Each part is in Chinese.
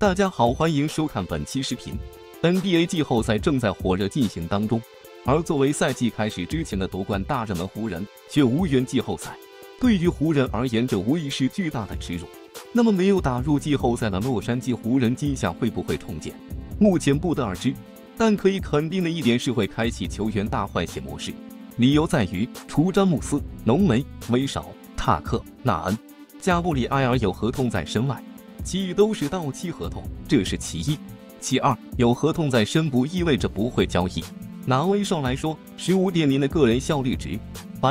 大家好，欢迎收看本期视频。NBA 季后赛正在火热进行当中，而作为赛季开始之前的夺冠大热门湖人却无缘季后赛。对于湖人而言，这无疑是巨大的耻辱。那么，没有打入季后赛的洛杉矶湖人今夏会不会重建？目前不得而知，但可以肯定的一点是会开启球员大换血模式。理由在于，除詹姆斯、浓眉、威少、塔克、纳恩、加布里埃尔有合同在身外，其余都是到期合同，这是其一。其二，有合同在身不意味着不会交易。拿威少来说，15.0的个人效率值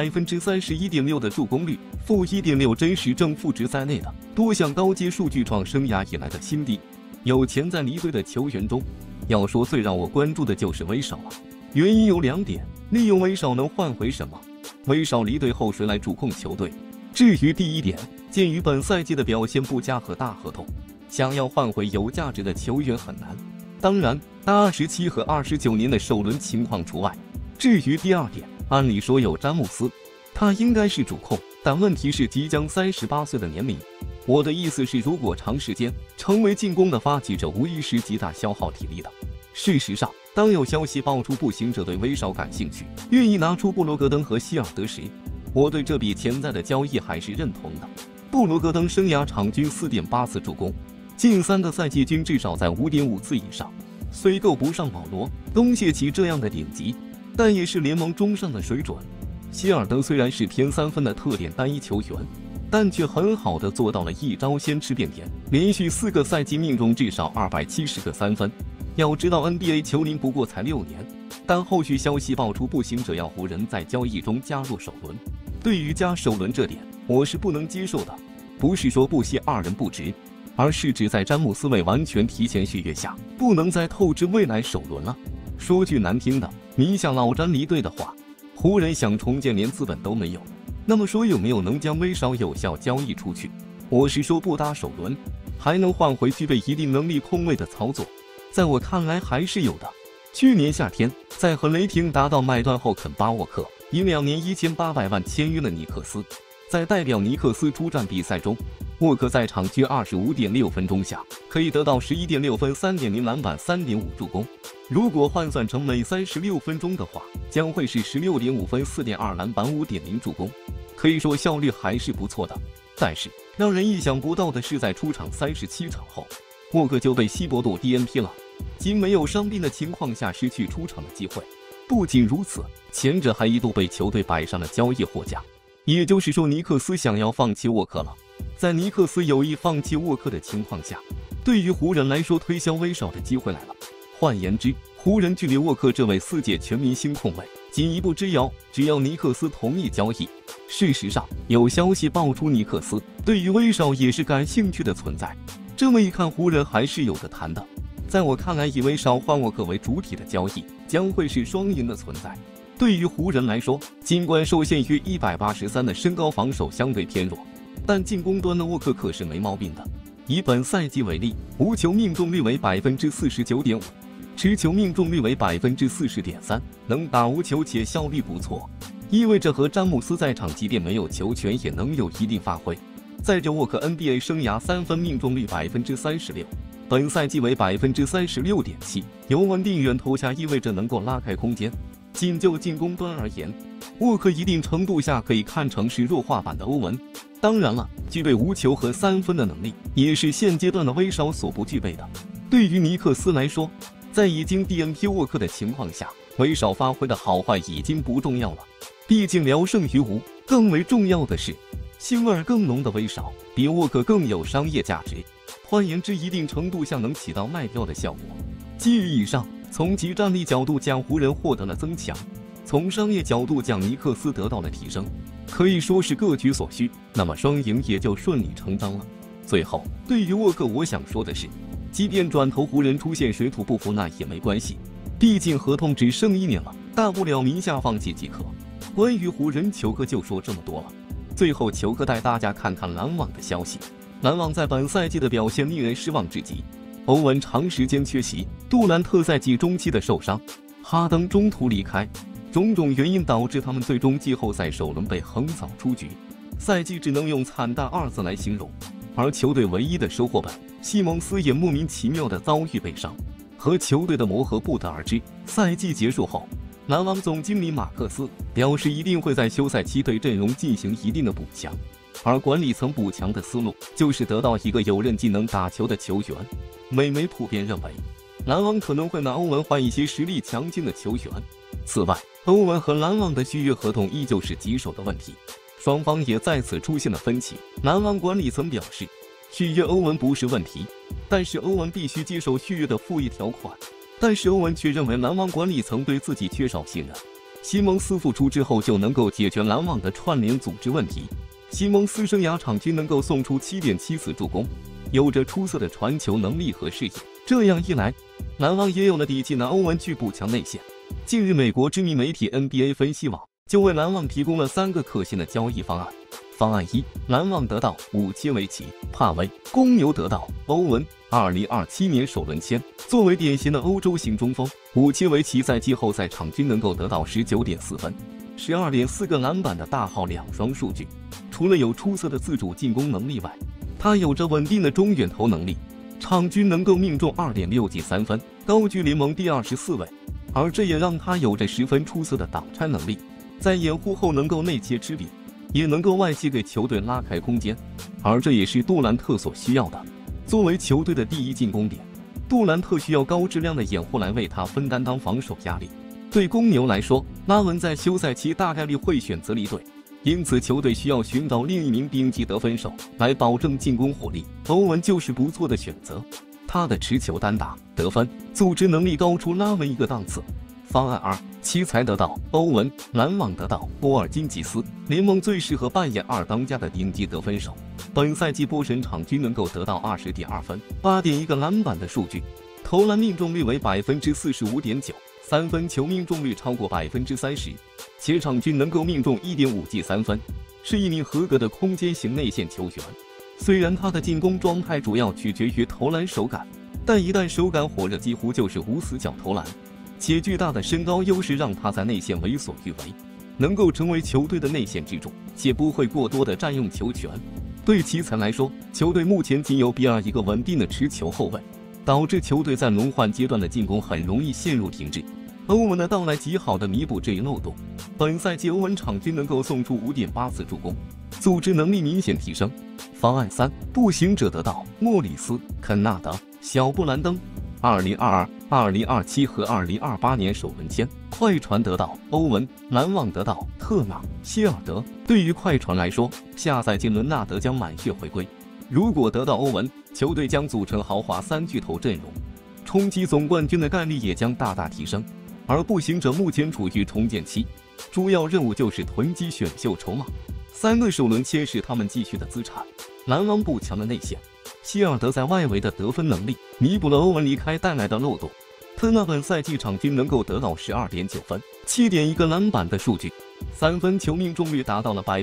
，31.6%的助攻率，-1.6真实正负值在内的多项高阶数据创生涯以来的新低。有潜在离队的球员中，要说最让我关注的就是威少了。原因有2点：利用威少能换回什么？威少离队后谁来主控球队？至于第一点，鉴于本赛季的表现不佳和大合同，想要换回有价值的球员很难。当然，大27和29年的首轮情况除外。至于第二点，按理说有詹姆斯，他应该是主控，但问题是即将38岁的年龄。我的意思是，如果长时间成为进攻的发起者，无疑是极大消耗体力的。事实上，当有消息爆出步行者对威少感兴趣，愿意拿出布罗格登和希尔德时，我对这笔潜在的交易还是认同的。布罗格登生涯场均4.8次助攻，近3个赛季均至少在5.5次以上，虽够不上保罗、东契奇这样的顶级，但也是联盟中上的水准。希尔德虽然是偏3分的特点单一球员，但却很好的做到了一招先吃便甜，连续4个赛季命中至少270个3分。要知道 NBA 球龄不过才6年，但后续消息爆出步行者要湖人在交易中加入首轮。对于加首轮这点，我是不能接受的。不是说不惜2人不值，而是指在詹姆斯未完全提前续约下，不能再透支未来首轮了。说句难听的，你想老詹离队的话，湖人想重建连资本都没有。那么说有没有能将威少有效交易出去？我是说不搭首轮，还能换回具备一定能力空位的操作，在我看来还是有的。去年夏天，在和雷霆达到卖断后，肯巴沃克以2年1800万签约了尼克斯。在代表尼克斯出战比赛中，沃克在场均25.6分钟下，可以得到11.6分、3.0篮板、3.5助攻。如果换算成每36分钟的话，将会是16.5分、4.2篮板、5.0助攻。可以说效率还是不错的。但是让人意想不到的是，在出场37场后，沃克就被希伯杜 DNP 了，仅没有伤病的情况下失去出场的机会。不仅如此，前者还一度被球队摆上了交易货架。也就是说，尼克斯想要放弃沃克了。在尼克斯有意放弃沃克的情况下，对于湖人来说，推销威少的机会来了。换言之，湖人距离沃克这位4届全明星控卫仅一步之遥，只要尼克斯同意交易。事实上，有消息爆出，尼克斯对于威少也是感兴趣的存在。这么一看，湖人还是有的谈的。在我看来，以威少换沃克为主体的交易将会是双赢的存在。对于湖人来说，尽管受限于183的身高，防守相对偏弱，但进攻端的沃克可是没毛病的。以本赛季为例，无球命中率为49.5%，持球命中率为40.3%，能打无球且效率不错，意味着和詹姆斯在场，即便没有球权也能有一定发挥。再者，沃克 NBA 生涯3分命中率36%，本赛季为36.7%，有稳定远投下，意味着能够拉开空间。仅就进攻端而言，沃克一定程度下可以看成是弱化版的欧文。当然了，具备无球和3分的能力，也是现阶段的威少所不具备的。对于尼克斯来说，在已经 DNP 沃克的情况下，威少发挥的好坏已经不重要了。毕竟聊胜于无，更为重要的是，腥味更浓的威少比沃克更有商业价值。换言之，一定程度下能起到卖掉的效果。基于以上，从即战力角度讲，湖人获得了增强；从商业角度讲，尼克斯得到了提升，可以说是各取所需。那么双赢也就顺理成章了。最后，对于沃克，我想说的是，即便转头湖人出现水土不服，那也没关系，毕竟合同只剩1年了，大不了名下放弃即可。关于湖人，球哥就说这么多了。最后，球哥带大家看看篮网的消息。篮网在本赛季的表现令人失望至极。欧文长时间缺席，杜兰特赛季中期的受伤，哈登中途离开，种种原因导致他们最终季后赛首轮被横扫出局，赛季只能用惨淡2字来形容。而球队唯一的收获本西蒙斯也莫名其妙地遭遇被伤，和球队的磨合不得而知。赛季结束后，篮网总经理马克斯表示一定会在休赛期对阵容进行一定的补强，而管理层补强的思路就是得到一个有韧劲能打球的球员。美媒普遍认为，篮网可能会拿欧文换一些实力强劲的球员。此外，欧文和篮网的续约合同依旧是棘手的问题，双方也再次出现了分歧。篮网管理层表示，续约欧文不是问题，但是欧文必须接受续约的附议条款。但是欧文却认为篮网管理层对自己缺少信任，西蒙斯复出之后就能够解决篮网的串联组织问题。西蒙斯生涯场均能够送出 7.7 次助攻，有着出色的传球能力和视野。这样一来，篮网也有了底气拿欧文去补强内线。近日，美国知名媒体 NBA 分析网就为篮网提供了3个可行的交易方案。方案1，篮网得到武切维奇、帕维；公牛得到欧文。2027年首轮签。作为典型的欧洲型中锋，武切维奇在季后赛场均能够得到 19.4 分、12.4个篮板的大号2双数据。除了有出色的自主进攻能力外，他有着稳定的中远投能力，场均能够命中 2.6记3分，高居联盟第24位。而这也让他有着十分出色的挡拆能力，在掩护后能够内切吃饼，也能够外切给球队拉开空间，而这也是杜兰特所需要的。作为球队的第一进攻点，杜兰特需要高质量的掩护来为他分担当防守压力。对公牛来说，拉文在休赛期大概率会选择离队，因此球队需要寻找另一名顶级得分手来保证进攻火力。欧文就是不错的选择，他的持球单打、得分、组织能力高出拉文一个档次。方案2，奇才得到欧文，篮网得到波尔津吉斯，联盟最适合扮演二当家的顶级得分手。本赛季波神场均能够得到 20.2 分、8.1个篮板的数据，投篮命中率为 45.9%， 三分球命中率超过 30%， 且场均能够命中 1.5记3分，是一名合格的空间型内线球员。虽然他的进攻状态主要取决于投篮手感，但一旦手感火热，几乎就是无死角投篮。且巨大的身高优势让他在内线为所欲为，能够成为球队的内线支柱，且不会过多的占用球权。对奇才来说，球队目前仅有比尔一个稳定的持球后卫，导致球队在轮换阶段的进攻很容易陷入停滞。欧文的到来极好的弥补这一漏洞。本赛季欧文场均能够送出 5.8 次助攻，组织能力明显提升。方案3，步行者得到莫里斯、肯纳德、小布兰登。2022、2027和2028年首轮签。快船得到欧文，篮网得到特纳、希尔德。对于快船来说，下赛季伦纳德将满血回归。如果得到欧文，球队将组成豪华3巨头阵容，冲击总冠军的概率也将大大提升。而步行者目前处于重建期，主要任务就是囤积选秀筹码。3个首轮签是他们继续的资产。篮网补强的内线，希尔德在外围的得分能力弥补了欧文离开带来的漏洞。特纳本赛季场均能够得到 12.9 分、7.1个篮板的数据，三分球命中率达到了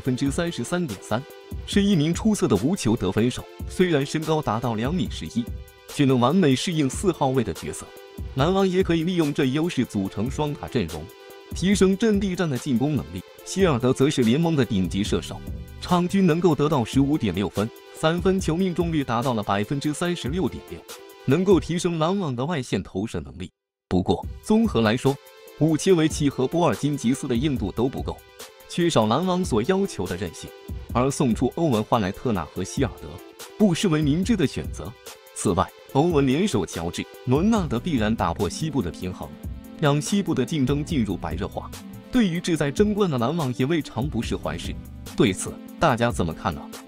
33.3%， 是一名出色的无球得分手。虽然身高达到2.11米，却能完美适应4号位的角色。篮网也可以利用这一优势组成双塔阵容，提升阵地战的进攻能力。希尔德则是联盟的顶级射手，场均能够得到 15.6 分，三分球命中率达到了 36.6%， 能够提升篮网的外线投射能力。不过，综合来说，武切维奇和波尔津吉斯的硬度都不够，缺少篮网所要求的韧性，而送出欧文换来特纳和希尔德，不失为明智的选择。此外，欧文联手乔治、伦纳德必然打破西部的平衡，让西部的竞争进入白热化。对于志在争冠的篮网也未尝不是坏事。对此，大家怎么看呢？